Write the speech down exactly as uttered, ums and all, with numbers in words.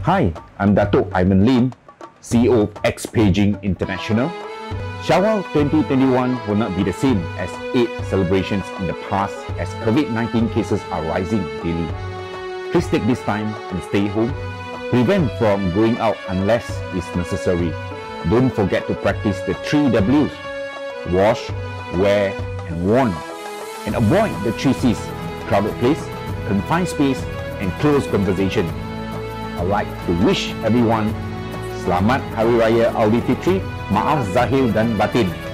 Hi, I'm Datuk Iman Lim, C E O of Xpaging International. Shawwal twenty twenty-one will not be the same as Eid celebrations in the past as COVID nineteen cases are rising daily. Please take this time and stay home. Prevent from going out unless it's necessary. Don't forget to practice the three W's: wash, wear, and warn. And avoid the three C's: crowded place, confined space, and close conversation. I'd like to wish everyone Selamat Hari Raya Aildilfitri, Maaf, Zahir dan Batin.